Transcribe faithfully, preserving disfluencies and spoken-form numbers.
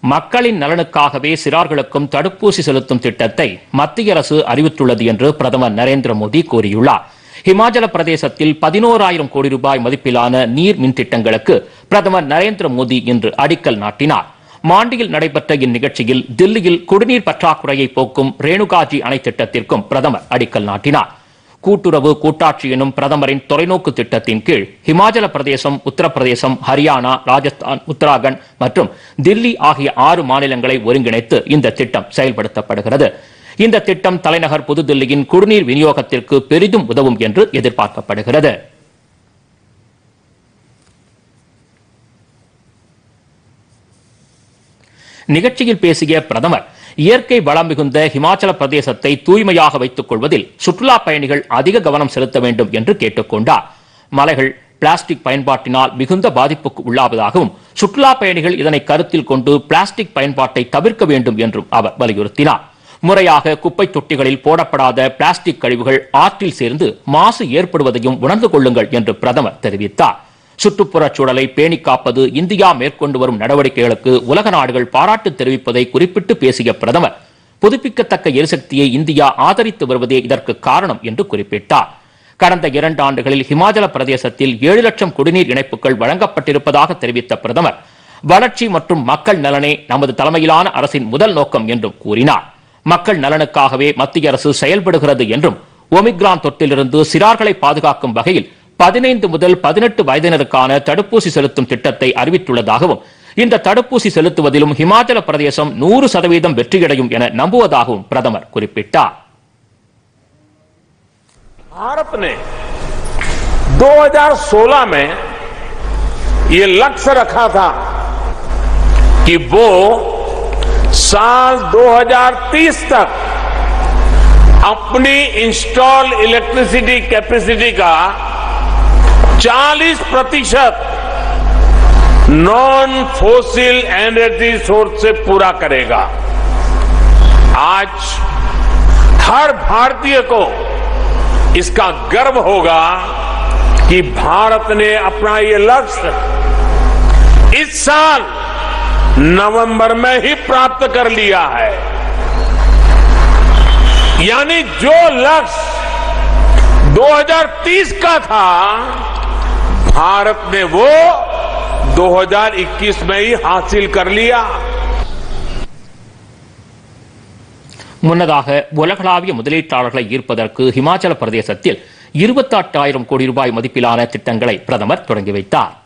மக்களின் நலனுக்காகவே சிறார்களுக்கும் தடுப்பூசி செலுத்தும் திட்டத்தை மத்திய அரசு அறிவித்துள்ளது என்று பிரதமர் நரேந்திர மோடி கூறியுள்ளார். ஹிமாச்சல பிரதேசத்தில் பதினோராயிரம் கோடி ரூபாய் மதிப்பிலான நீர் மின் திட்டங்களுக்கு பிரதமர் நரேந்திர மோடி இன்று அடிக்கல் நாட்டினார். மாண்டியில் நடைபெற்ற இந்நிகழ்ச்சியில் தில்லியில் குடிநீர் பற்றாக்குறையை போக்கும் ரேணுகாஜி அணை திட்டத்திற்கும் பிரதமர் அடிக்கல் நாட்டினார். கூட்டுறவு கூட்டாட்சி எனும் பிரதமரின் தொலைநோக்கு திட்டத்தின் கீழ் ஹிமாச்சல பிரதேசம், உத்தரப்பிரதேசம், ஹரியானா, ராஜஸ்தான், உத்தராகண்ட் மற்றும் தில்லி ஆகிய ஆறு மாநிலங்களை ஒருங்கிணைத்து இந்த திட்டம் செயல்படுத்தப்படுகிறது. இந்த திட்டம் தலைநகர் புதுதில்லியின் குடிநீர் விநியோகத்திற்கு பெரிதும் உதவும் என்று எதிர்பார்க்கப்படுகிறது. நிகழ்ச்சியில் பேசிய பிரதமர், இயற்கை வளம் மிகுந்த ஹிமாச்சல பிரதேசத்தை தூய்மையாக வைத்துக் கொள்வதில் சுற்றுலா பயணிகள் அதிக கவனம் செலுத்த வேண்டும் என்று கேட்டுக் கொண்டார். மலைகள் பிளாஸ்டிக் பயன்பாட்டினால் மிகுந்த பாதிப்புக்கு உள்ளாவதாகவும் சுற்றுலா பயணிகள் இதனை கருத்தில் கொண்டு பிளாஸ்டிக் பயன்பாட்டை தவிர்க்க வேண்டும் என்றும் அவர் வலியுறுத்தினார். முறையாக குப்பை தொட்டிகளில் போடப்படாத பிளாஸ்டிக் கழிவுகள் ஆற்றில் சேர்ந்து மாசு ஏற்படுவதையும் உணர்ந்து கொள்ளுங்கள் என்று பிரதமர் தெரிவித்தார். சுற்றுப்புறச் சூழலை பேணி காப்பது இந்தியா மேற்கொண்டு வரும் நடவடிக்கைகளுக்கு உலக நாடுகள் பாராட்டு தெரிவிப்பதை குறிப்பிட்டு பேசிய பிரதமர், புதுப்பிக்கத்தக்க எரிசக்தியை இந்தியா ஆதரித்து வருவதே இதற்கு காரணம் என்று குறிப்பிட்டார். கடந்த இரண்டு ஆண்டுகளில் ஹிமாச்சல பிரதேசத்தில் ஏழு லட்சம் குடிநீர் இணைப்புகள் வழங்கப்பட்டிருப்பதாக தெரிவித்த பிரதமர், வளர்ச்சி மற்றும் மக்கள் நலனே நமது தலைமையிலான அரசின் முதல் நோக்கம் என்றும் கூறினார். மக்கள் நலனுக்காகவே மத்திய அரசு செயல்படுகிறது என்றும் ஒமிக்ரான் தொற்றிலிருந்து சிறார்களை பாதுகாக்கும் வகையில் பதினைந்து முதல் பதினெட்டு வயதினருக்கான தடுப்பூசி செலுத்தும் திட்டத்தை அறிவித்துள்ளதாகவும் இந்த தடுப்பூசி செலுத்துவதிலும் ஹிமாச்சல பிரதேசம் நூறு சதவீதம் வெற்றியடையும் என நம்புவதாகவும் பிரதமர் குறிப்பிட்டார். भारत ने दो हज़ार सोलह में ये लक्ष्य रखा था कि वो साल दो हज़ार तीस तक अपनी इंस्टॉल इलेक्ट्रिसिटी कैपेसिटी का चालीस प्रतिशत नॉन फोसिल एनर्जी सोर्स से पूरा करेगा। आज हर भारतीय को इसका गर्व होगा कि भारत ने अपना ये लक्ष्य इस साल नवंबर में ही प्राप्त कर लिया है। यानी जो लक्ष्य दो हज़ार तीस का था, भारत ने वो दो हज़ार इक्कीस में ही हासिल कर लिया। முன்னதாக உலகளாவிய முதலீட்டாளர்களை ஈர்ப்பதற்கு ஹிமாச்சல பிரதேசத்தில் இருபத்தி எட்டாயிரம் கோடி ரூபாய் மதிப்பிலான திட்டங்களை பிரதமர் தொடங்கி வைத்தார்.